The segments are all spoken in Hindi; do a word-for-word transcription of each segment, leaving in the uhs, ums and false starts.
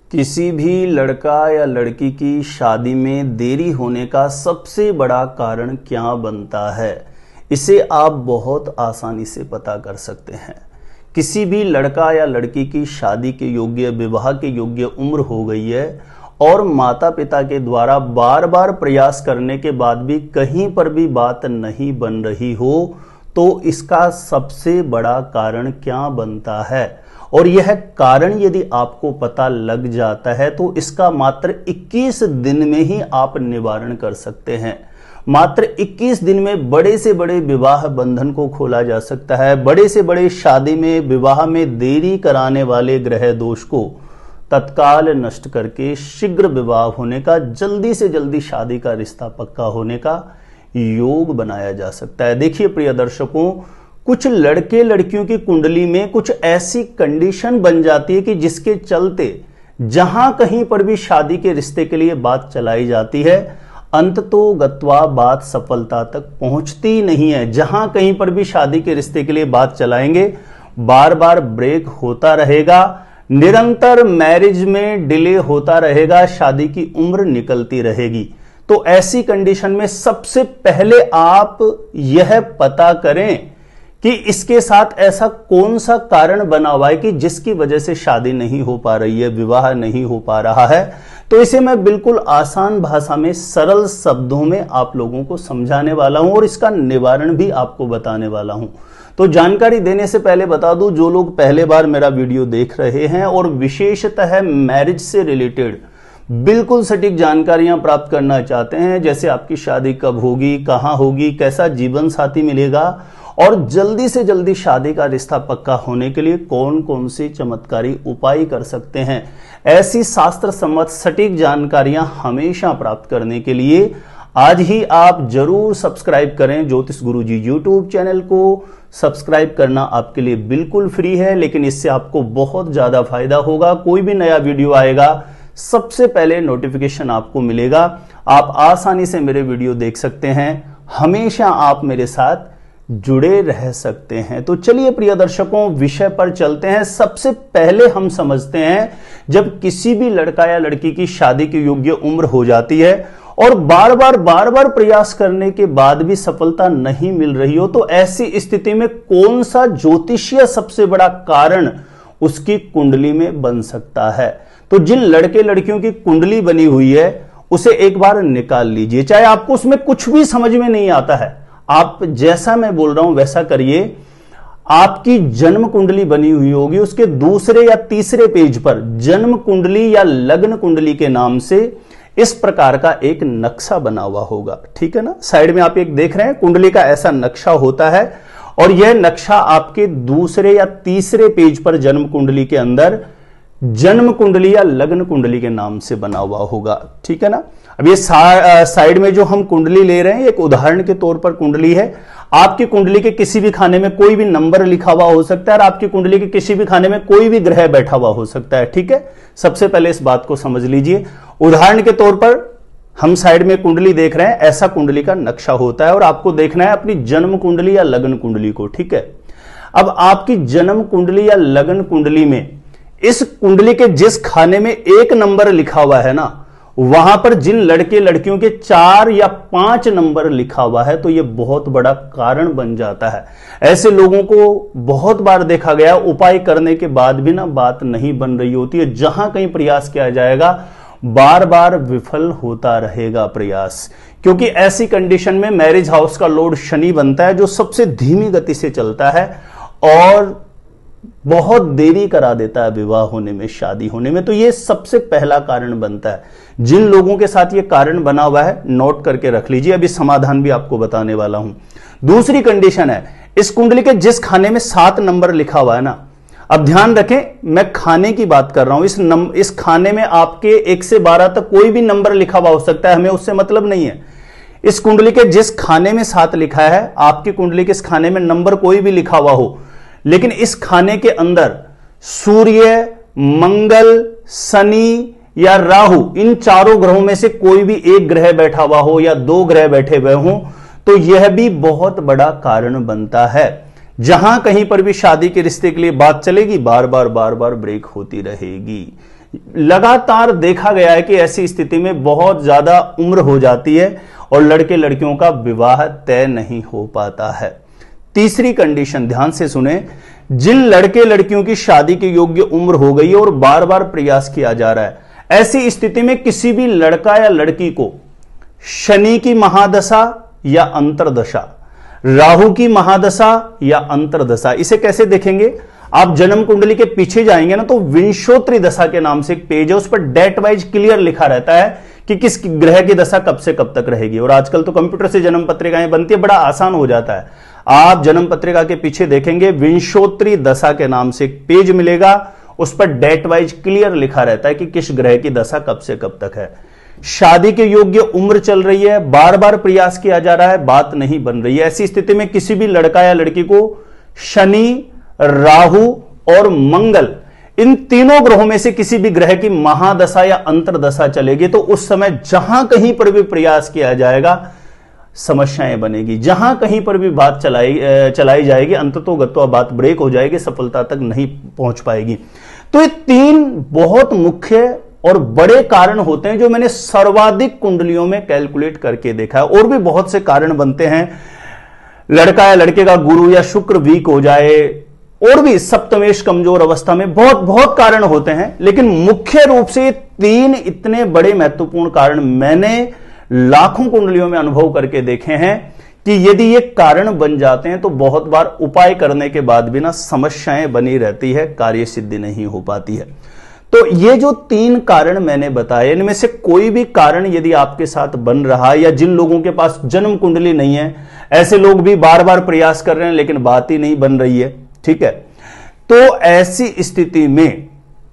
किसी भी लड़का या लड़की की शादी में देरी होने का सबसे बड़ा कारण क्या बनता है, इसे आप बहुत आसानी से पता कर सकते हैं। किसी भी लड़का या लड़की की शादी के योग्य, विवाह के योग्य उम्र हो गई है और माता पिता के द्वारा बार बार प्रयास करने के बाद भी कहीं पर भी बात नहीं बन रही हो, तो इसका सबसे बड़ा कारण क्या बनता है। और यह कारण यदि आपको पता लग जाता है तो इसका मात्र इक्कीस दिन में ही आप निवारण कर सकते हैं। मात्र इक्कीस दिन में बड़े से बड़े विवाह बंधन को खोला जा सकता है। बड़े से बड़े शादी में, विवाह में देरी कराने वाले ग्रह दोष को तत्काल नष्ट करके शीघ्र विवाह होने का, जल्दी से जल्दी शादी का रिश्ता पक्का होने का योग बनाया जा सकता है। देखिए प्रिय दर्शकों, कुछ लड़के लड़कियों की कुंडली में कुछ ऐसी कंडीशन बन जाती है कि जिसके चलते जहां कहीं पर भी शादी के रिश्ते के लिए बात चलाई जाती है, अंततोगत्वा बात सफलता तक पहुंचती नहीं है। जहां कहीं पर भी शादी के रिश्ते के लिए बात चलाएंगे, बार बार ब्रेक होता रहेगा, निरंतर मैरिज में डिले होता रहेगा, शादी की उम्र निकलती रहेगी। तो ऐसी कंडीशन में सबसे पहले आप यह पता करें कि इसके साथ ऐसा कौन सा कारण बना हुआ है कि जिसकी वजह से शादी नहीं हो पा रही है, विवाह नहीं हो पा रहा है। तो इसे मैं बिल्कुल आसान भाषा में, सरल शब्दों में आप लोगों को समझाने वाला हूं और इसका निवारण भी आपको बताने वाला हूं। तो जानकारी देने से पहले बता दूं, जो लोग पहले बार मेरा वीडियो देख रहे हैं और विशेषतः मैरिज से रिलेटेड बिल्कुल सटीक जानकारियां प्राप्त करना चाहते हैं, जैसे आपकी शादी कब होगी, कहां होगी, कैसा जीवन साथी मिलेगा और जल्दी से जल्दी शादी का रिश्ता पक्का होने के लिए कौन कौन से चमत्कारी उपाय कर सकते हैं, ऐसी शास्त्र सम्मत सटीक जानकारियां हमेशा प्राप्त करने के लिए आज ही आप जरूर सब्सक्राइब करें। ज्योतिष गुरुजी यूट्यूब चैनल को सब्सक्राइब करना आपके लिए बिल्कुल फ्री है, लेकिन इससे आपको बहुत ज्यादा फायदा होगा। कोई भी नया वीडियो आएगा, सबसे पहले नोटिफिकेशन आपको मिलेगा। आप आसानी से मेरे वीडियो देख सकते हैं, हमेशा आप मेरे साथ जुड़े रह सकते हैं। तो चलिए प्रिय दर्शकों, विषय पर चलते हैं। सबसे पहले हम समझते हैं, जब किसी भी लड़का या लड़की की शादी की योग्य उम्र हो जाती है और बार बार बार बार प्रयास करने के बाद भी सफलता नहीं मिल रही हो, तो ऐसी स्थिति में कौन सा ज्योतिषीय सबसे बड़ा कारण उसकी कुंडली में बन सकता है। तो जिन लड़के लड़कियों की कुंडली बनी हुई है, उसे एक बार निकाल लीजिए। चाहे आपको उसमें कुछ भी समझ में नहीं आता है, आप जैसा मैं बोल रहा हूं वैसा करिए। आपकी जन्म कुंडली बनी हुई होगी, उसके दूसरे या तीसरे पेज पर जन्म कुंडली या लग्न कुंडली के नाम से इस प्रकार का एक नक्शा बना हुआ होगा। ठीक है ना, साइड में आप एक देख रहे हैं, कुंडली का ऐसा नक्शा होता है और यह नक्शा आपके दूसरे या तीसरे पेज पर जन्म कुंडली के अंदर जन्म कुंडली या लग्न कुंडली के नाम से बना हुआ होगा। ठीक है ना। अब ये सा, साइड में जो हम कुंडली ले रहे हैं, एक उदाहरण के तौर पर कुंडली है। आपकी कुंडली के किसी भी खाने में कोई भी नंबर लिखा हुआ हो सकता है और आपकी कुंडली के किसी भी खाने में कोई भी ग्रह बैठा हुआ हो सकता है। ठीक है, सबसे पहले इस बात को समझ लीजिए। उदाहरण के तौर पर हम साइड में कुंडली देख रहे हैं, ऐसा कुंडली का नक्शा होता है और आपको देखना है अपनी जन्म कुंडली या लग्न कुंडली को। ठीक है, अब आपकी जन्म कुंडली या लग्न कुंडली में इस कुंडली के जिस खाने में एक नंबर लिखा हुआ है ना, वहां पर जिन लड़के लड़कियों के चार या पांच नंबर लिखा हुआ है, तो यह बहुत बड़ा कारण बन जाता है। ऐसे लोगों को बहुत बार देखा गया, उपाय करने के बाद भी ना बात नहीं बन रही होती है। जहां कहीं प्रयास किया जाएगा, बार बार विफल होता रहेगा प्रयास, क्योंकि ऐसी कंडीशन में मैरिज हाउस का लॉर्ड शनि बनता है, जो सबसे धीमी गति से चलता है और बहुत देरी करा देता है विवाह होने में, शादी होने में। तो ये सबसे पहला कारण बनता है। जिन लोगों के साथ ये कारण बना हुआ है, नोट करके रख लीजिए, अभी समाधान भी आपको बताने वाला हूं। दूसरी कंडीशन है, इस कुंडली के जिस खाने में सात नंबर लिखा हुआ है ना, अब ध्यान रखें, मैं खाने की बात कर रहा हूं। इस नंबर इस खाने में आपके एक से बारह तक कोई भी नंबर लिखा हुआ हो सकता है, हमें उससे मतलब नहीं है। इस कुंडली के जिस खाने में सात लिखा है, आपकी कुंडली के इस खाने में नंबर कोई भी लिखा हुआ हो, लेकिन इस खाने के अंदर सूर्य, मंगल, शनि या राहु, इन चारों ग्रहों में से कोई भी एक ग्रह बैठा हुआ हो या दो ग्रह बैठे हुए हों, तो यह भी बहुत बड़ा कारण बनता है। जहां कहीं पर भी शादी के रिश्ते के लिए बात चलेगी, बार बार बार बार ब्रेक होती रहेगी। लगातार देखा गया है कि ऐसी स्थिति में बहुत ज्यादा उम्र हो जाती है और लड़के लड़कियों का विवाह तय नहीं हो पाता है। तीसरी कंडीशन ध्यान से सुने, जिन लड़के लड़कियों की शादी के योग्य उम्र हो गई है और बार बार प्रयास किया जा रहा है, ऐसी स्थिति में किसी भी लड़का या लड़की को शनि की महादशा या अंतरदशा, राहु की महादशा या अंतरदशा, इसे कैसे देखेंगे? आप जन्म कुंडली के पीछे जाएंगे ना तो विंशोत्री दशा के नाम से एक पेज है, उस पर डेट वाइज क्लियर लिखा रहता है कि किस ग्रह की दशा कब से कब तक रहेगी। और आजकल तो कंप्यूटर से जन्म पत्रिकाएं बनती है, बड़ा आसान हो जाता है। आप जन्म पत्रिका के पीछे देखेंगे विंशोत्री दशा के नाम से एक पेज मिलेगा, उस पर डेट वाइज क्लियर लिखा रहता है कि किस ग्रह की दशा कब से कब तक है। शादी के योग्य उम्र चल रही है, बार बार प्रयास किया जा रहा है, बात नहीं बन रही है। ऐसी स्थिति में किसी भी लड़का या लड़की को शनि, राहु और मंगल, इन तीनों ग्रहों में से किसी भी ग्रह की महादशा या अंतरदशा चलेगी तो उस समय जहां कहीं पर भी प्रयास किया जाएगा समस्याएं बनेगी, जहां कहीं पर भी बात चलाई चलाई जाएगी अंततोगत्वा बात ब्रेक हो जाएगी, सफलता तक नहीं पहुंच पाएगी। तो ये तीन बहुत मुख्य और बड़े कारण होते हैं जो मैंने सर्वाधिक कुंडलियों में कैलकुलेट करके देखा है। और भी बहुत से कारण बनते हैं, लड़का या लड़के का गुरु या शुक्र वीक हो जाए, और भी सप्तमेश कमजोर अवस्था में बहुत बहुत कारण होते हैं, लेकिन मुख्य रूप से तीन इतने बड़े महत्वपूर्ण कारण मैंने लाखों कुंडलियों में अनुभव करके देखे हैं कि यदि ये कारण बन जाते हैं तो बहुत बार उपाय करने के बाद भी ना समस्याएं बनी रहती है, कार्य सिद्धि नहीं हो पाती है। तो ये जो तीन कारण मैंने बताए, इनमें से कोई भी कारण यदि आपके साथ बन रहा है, या जिन लोगों के पास जन्म कुंडली नहीं है, ऐसे लोग भी बार बार प्रयास कर रहे हैं लेकिन बात ही नहीं बन रही है, ठीक है, तो ऐसी स्थिति में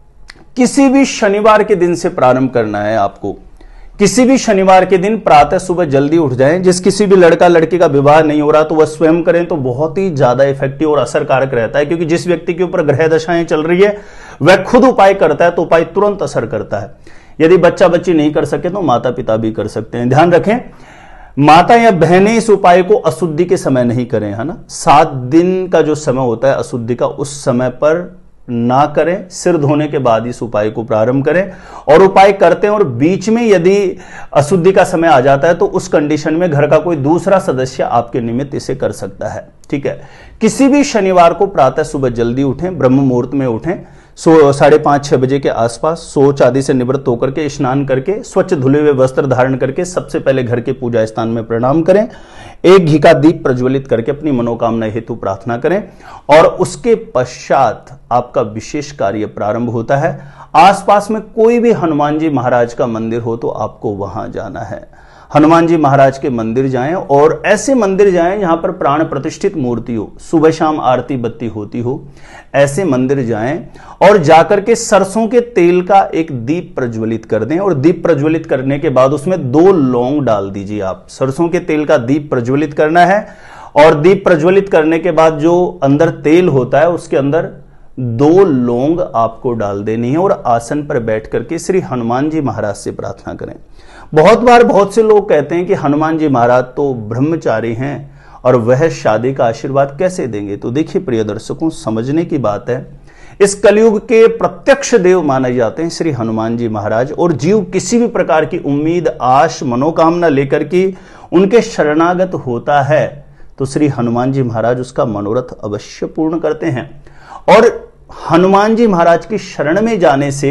किसी भी शनिवार के दिन से प्रारंभ करना है आपको। किसी भी शनिवार के दिन प्रातः सुबह जल्दी उठ जाएं। जिस किसी भी लड़का लड़की का विवाह नहीं हो रहा तो वह स्वयं करें तो बहुत ही ज्यादा इफेक्टिव और असरकारक रहता है, क्योंकि जिस व्यक्ति के ऊपर ग्रह दशाएं चल रही है वह खुद उपाय करता है तो उपाय तुरंत असर करता है। यदि बच्चा बच्ची नहीं कर सके तो माता पिता भी कर सकते हैं। ध्यान रखें, माता या बहनें इस उपाय को अशुद्धि के समय नहीं करें, है ना। सात दिन का जो समय होता है अशुद्धि का, उस समय पर ना करें, सिर धोने के बाद इस उपाय को प्रारंभ करें। और उपाय करते हैं और बीच में यदि अशुद्धि का समय आ जाता है तो उस कंडीशन में घर का कोई दूसरा सदस्य आपके निमित्त इसे कर सकता है, ठीक है। किसी भी शनिवार को प्रातः सुबह जल्दी उठें, ब्रह्म मुहूर्त में उठें, सो साढ़े पांच छह बजे के आसपास सोच आदि से निवृत्त होकर के स्नान करके स्वच्छ धुले हुए वस्त्र धारण करके सबसे पहले घर के पूजा स्थान में प्रणाम करें, एक घी का दीप प्रज्वलित करके अपनी मनोकामना हेतु प्रार्थना करें और उसके पश्चात आपका विशेष कार्य प्रारंभ होता है। आसपास में कोई भी हनुमान जी महाराज का मंदिर हो तो आपको वहां जाना है। हनुमान जी महाराज के मंदिर जाएं और ऐसे मंदिर जाएं जहां पर प्राण प्रतिष्ठित मूर्ति हो, सुबह शाम आरती बत्ती होती हो, ऐसे मंदिर जाएं और जाकर के सरसों के तेल का एक दीप प्रज्वलित कर दें। और दीप प्रज्वलित करने के बाद उसमें दो लौंग डाल दीजिए। आप सरसों के तेल का दीप प्रज्वलित करना है और दीप प्रज्वलित करने के बाद जो अंदर तेल होता है उसके अंदर दो लौंग आपको डाल देनी है और आसन पर बैठ करके श्री हनुमान जी महाराज से प्रार्थना करें। बहुत बार बहुत से लोग कहते हैं कि हनुमान जी महाराज तो ब्रह्मचारी हैं और वह शादी का आशीर्वाद कैसे देंगे। तो देखिए प्रिय दर्शकों, समझने की बात है, इस कलयुग के प्रत्यक्ष देव माने जाते हैं श्री हनुमान जी महाराज। और जीव किसी भी प्रकार की उम्मीद, आश, मनोकामना लेकर के उनके शरणागत होता है तो श्री हनुमान जी महाराज उसका मनोरथ अवश्य पूर्ण करते हैं। और हनुमान जी महाराज की शरण में जाने से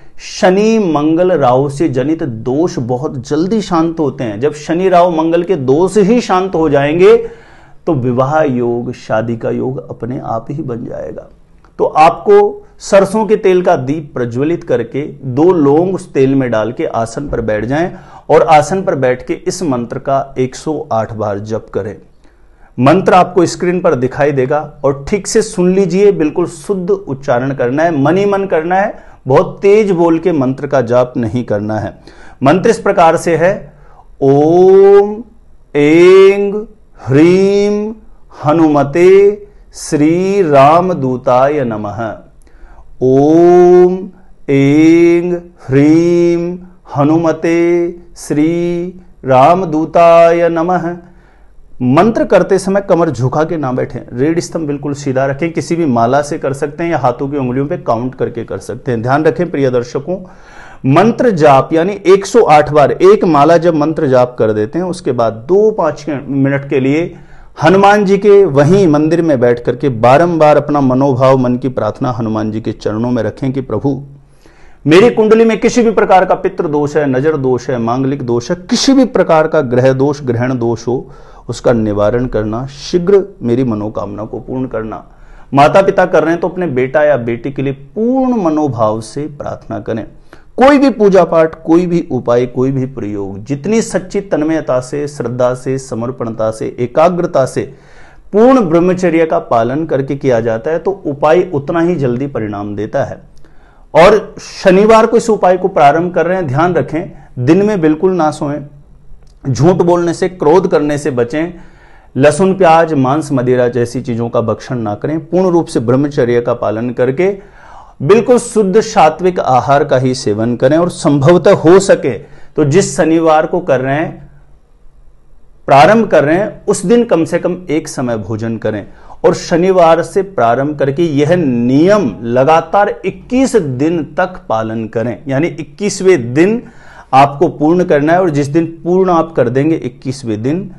शनि मंगल राहु से जनित दोष बहुत जल्दी शांत होते हैं। जब शनि राहु मंगल के दोष ही शांत हो जाएंगे तो विवाह योग, शादी का योग अपने आप ही बन जाएगा। तो आपको सरसों के तेल का दीप प्रज्वलित करके दो लौंग उस तेल में डाल के आसन पर बैठ जाएं और आसन पर बैठ के इस मंत्र का एक सौ आठ बार जप करें। मंत्र आपको स्क्रीन पर दिखाई देगा और ठीक से सुन लीजिए, बिल्कुल शुद्ध उच्चारण करना है, मन ही मन करना है, बहुत तेज बोल के मंत्र का जाप नहीं करना है। मंत्र इस प्रकार से है, ओम ऐं ह्रीं हनुमते श्री रामदूताय नमः। ओम ऐं ह्रीं हनुमते श्री रामदूताय नमः। मंत्र करते समय कमर झुका के ना बैठें, रीढ़ स्तंभ बिल्कुल सीधा रखें। किसी भी माला से कर सकते हैं या हाथों की उंगलियों पे काउंट करके कर सकते हैं। ध्यान रखें प्रिय दर्शकों, मंत्र जाप यानी एक सौ आठ बार एक माला जब मंत्र जाप कर देते हैं, उसके बाद दो पांच मिनट के लिए हनुमान जी के वहीं मंदिर में बैठ करके बारंबार अपना मनोभाव, मन की प्रार्थना हनुमान जी के चरणों में रखें कि प्रभु मेरी कुंडली में किसी भी प्रकार का पितृ दोष है, नजर दोष है, मांगलिक दोष है, किसी भी प्रकार का ग्रह दोष, ग्रहण दोष हो, उसका निवारण करना, शीघ्र मेरी मनोकामना को पूर्ण करना। माता पिता कर रहे हैं तो अपने बेटा या बेटी के लिए पूर्ण मनोभाव से प्रार्थना करें। कोई भी पूजा पाठ, कोई भी उपाय, कोई भी प्रयोग जितनी सच्ची तन्मयता से, श्रद्धा से, समर्पणता से, एकाग्रता से, पूर्ण ब्रह्मचर्य का पालन करके किया जाता है तो उपाय उतना ही जल्दी परिणाम देता है। और शनिवार को इस उपाय को प्रारंभ कर रहे हैं, ध्यान रखें दिन में बिल्कुल ना सोएं, झूठ बोलने से, क्रोध करने से बचें, लहसुन, प्याज, मांस, मदिरा जैसी चीजों का भक्षण ना करें, पूर्ण रूप से ब्रह्मचर्य का पालन करके बिल्कुल शुद्ध सात्विक आहार का ही सेवन करें। और संभवतः हो सके तो जिस शनिवार को कर रहे हैं, प्रारंभ कर रहे हैं, उस दिन कम से कम एक समय भोजन करें। और शनिवार से प्रारंभ करके यह नियम लगातार इक्कीस दिन तक पालन करें, यानी इक्कीसवें दिन आपको पूर्ण करना है। और जिस दिन पूर्ण आप कर देंगे इक्कीसवें दिन,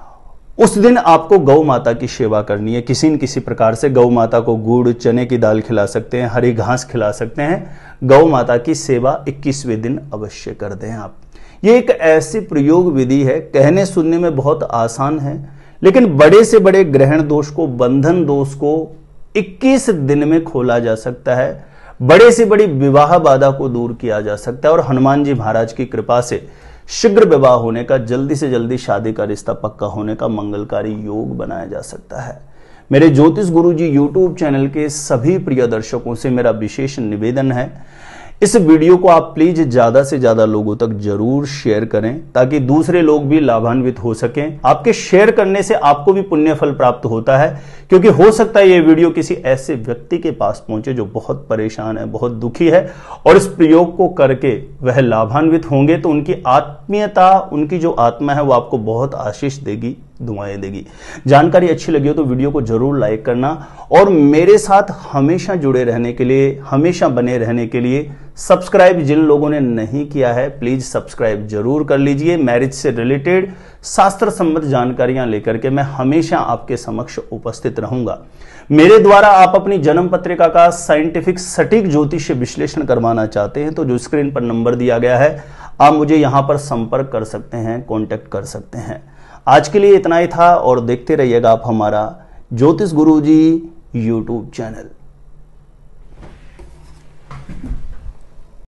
उस दिन आपको गौ माता की सेवा करनी है। किसी न किसी प्रकार से गौ माता को गुड़, चने की दाल खिला सकते हैं, हरी घास खिला सकते हैं। गौ माता की सेवा इक्कीसवें दिन अवश्य कर दें आप। ये एक ऐसी प्रयोग विधि है, कहने सुनने में बहुत आसान है, लेकिन बड़े से बड़े ग्रहण दोष को, बंधन दोष को इक्कीस दिन में खोला जा सकता है। बड़े से बड़ी विवाह बाधा को दूर किया जा सकता है। और हनुमान जी महाराज की कृपा से शीघ्र विवाह होने का, जल्दी से जल्दी शादी का रिश्ता पक्का होने का मंगलकारी योग बनाया जा सकता है। मेरे ज्योतिष गुरु जी यूट्यूब चैनल के सभी प्रिय दर्शकों से मेरा विशेष निवेदन है, इस वीडियो को आप प्लीज ज्यादा से ज्यादा लोगों तक जरूर शेयर करें ताकि दूसरे लोग भी लाभान्वित हो सकें। आपके शेयर करने से आपको भी पुण्य फल प्राप्त होता है, क्योंकि हो सकता है ये वीडियो किसी ऐसे व्यक्ति के पास पहुंचे जो बहुत परेशान है, बहुत दुखी है, और इस प्रयोग को करके वह लाभान्वित होंगे तो उनकी आत्मीयता, उनकी जो आत्मा है वो आपको बहुत आशीष देगी, दुआएं देगी। जानकारी अच्छी लगी हो तो वीडियो को जरूर लाइक करना, और मेरे साथ हमेशा जुड़े रहने के लिए, हमेशा बने रहने के लिए सब्सक्राइब जिन लोगों ने नहीं किया है प्लीज सब्सक्राइब जरूर कर लीजिए। मैरिज से रिलेटेड शास्त्र संबद्ध जानकारियां लेकर के मैं हमेशा आपके समक्ष उपस्थित रहूंगा। मेरे द्वारा आप अपनी जन्म पत्रिका का साइंटिफिक सटीक ज्योतिष विश्लेषण करवाना चाहते हैं तो जो स्क्रीन पर नंबर दिया गया है आप मुझे यहां पर संपर्क कर सकते हैं, कॉन्टेक्ट कर सकते हैं। आज के लिए इतना ही था, और देखते रहिएगा आप हमारा ज्योतिष गुरु जी यूट्यूब चैनल।